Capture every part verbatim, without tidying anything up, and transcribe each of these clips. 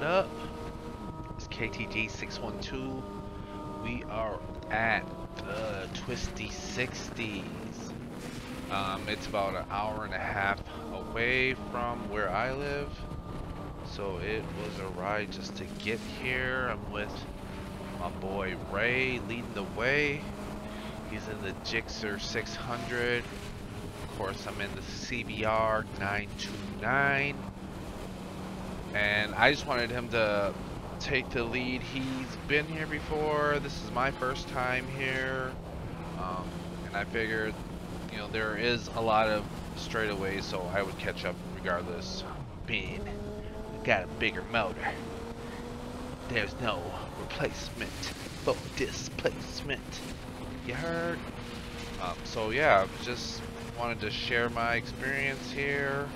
up? It's K T G six one two. We are at the Twisty sixties. Um, it's about an hour and a half away from where I live. So it was a ride just to get here. I'm with my boy Ray leading the way. He's in the G S X R six hundred. Of course, I'm in the C B R nine two nine. And I just wanted him to take the lead. He's been here before. This is my first time here. Um, and I figured, you know, there is a lot of straightaways, so I would catch up regardless. Being got a bigger motor, there's no replacement for displacement. You heard? Um, so yeah, just wanted to share my experience here.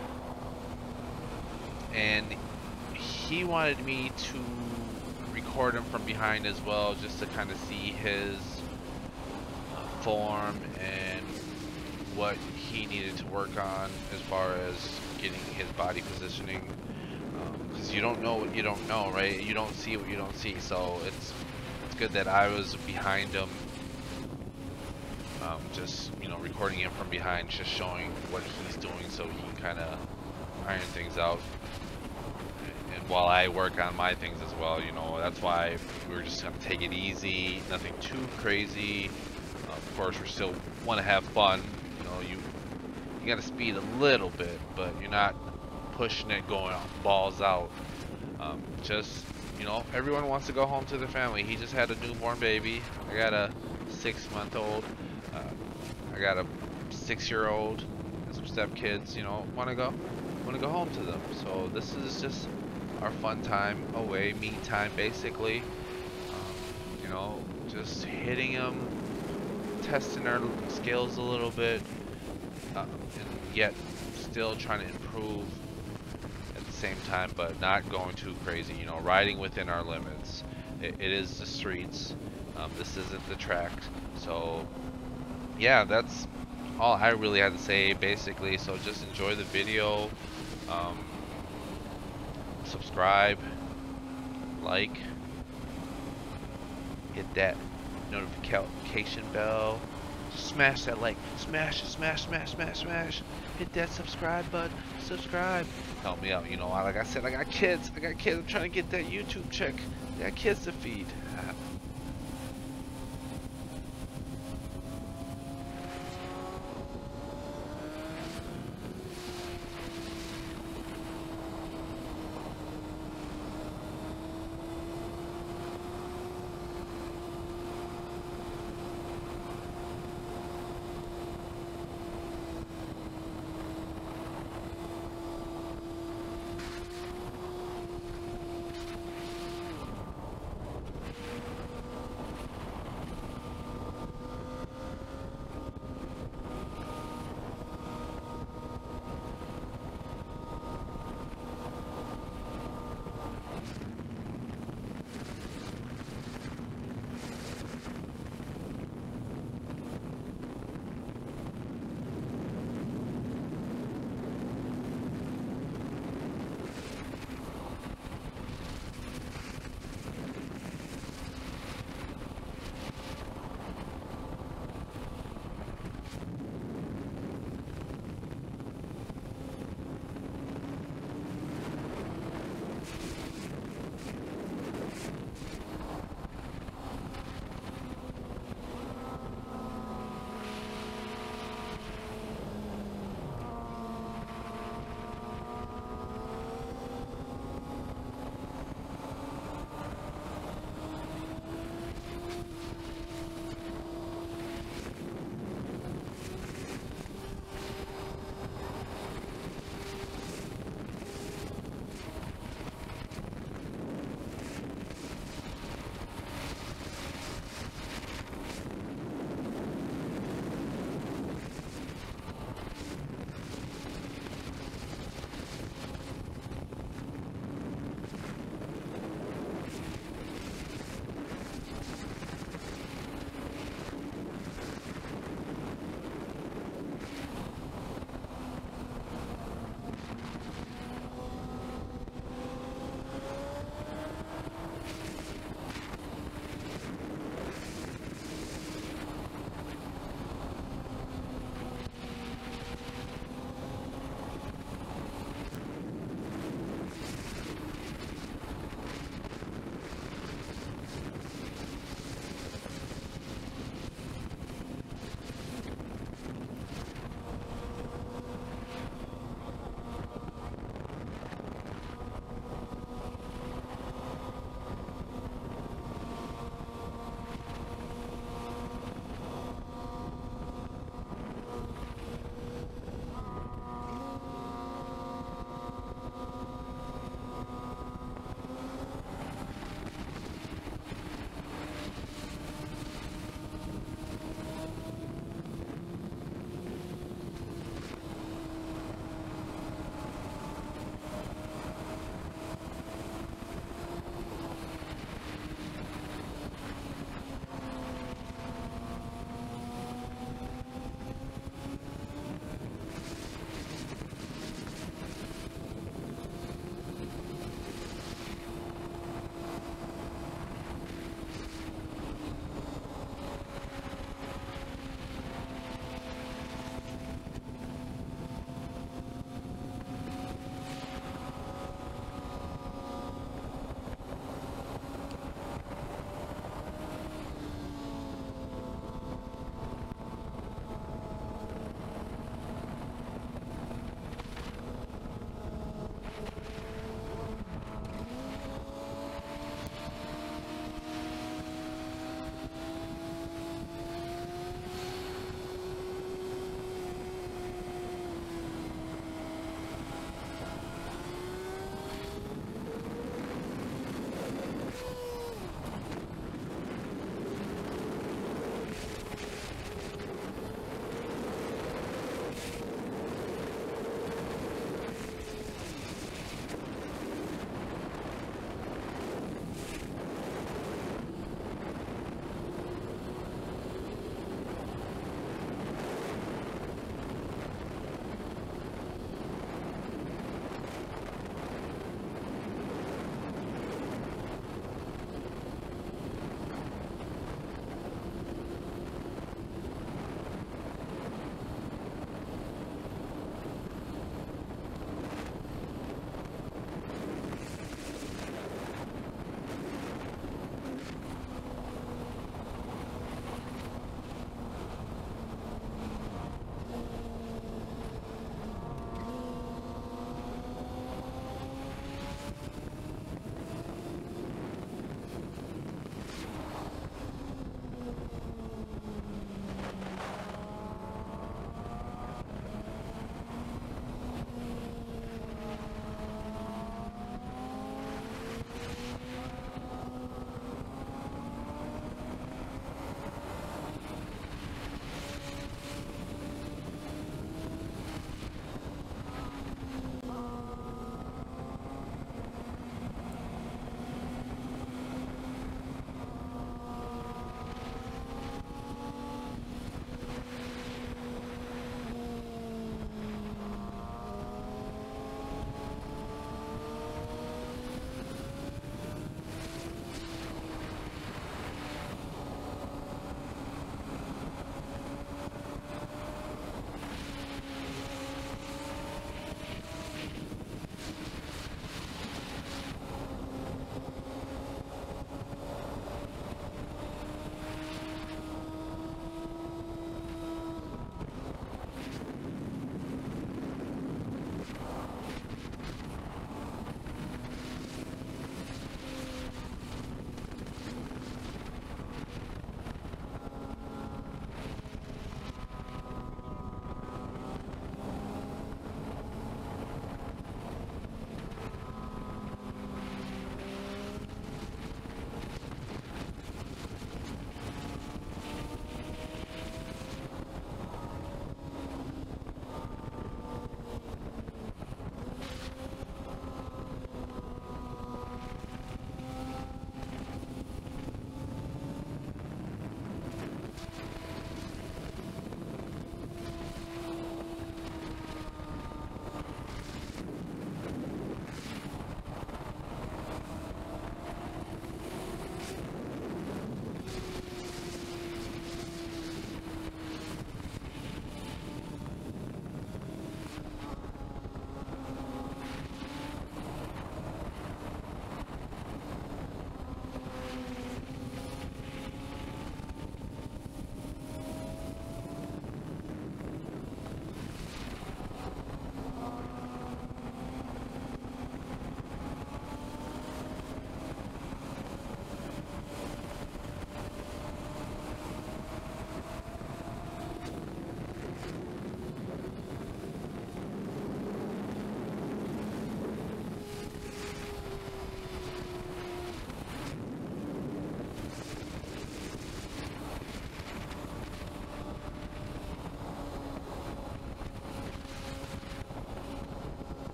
And he wanted me to record him from behind as well, just to kind of see his uh, form and what he needed to work on as far as getting his body positioning. Because um, you don't know what you don't know, right? You don't see what you don't see. So it's it's good that I was behind him, um, just you know, recording him from behind, just showing what he's doing, so he can kind of iron things out. And while I work on my things as well, you know, that's why we were just gonna take it easy, nothing too crazy. Uh, of course, we still want to have fun. You know, you you gotta speed a little bit, but you're not pushing it, going balls out. Um, just, you know, everyone wants to go home to their family. He just had a newborn baby. I got a six-month-old. Uh, I got a six-year-old and some stepkids. You know, want to go, want to go home to them. So this is just our fun time away, me time, basically. Um, you know, just hitting them, testing our skills a little bit, uh, and yet still trying to improve at the same time, but not going too crazy. You know, riding within our limits. It, it is the streets. Um, this isn't the track. So yeah, that's all I really had to say, basically. So just enjoy the video. Um, subscribe, like, hit that notification bell, smash that like, smash, smash, smash, smash, smash, hit that subscribe button, subscribe, help me out. You know, like I said, I got kids, I got kids, I'm trying to get that YouTube check, I got kids to feed.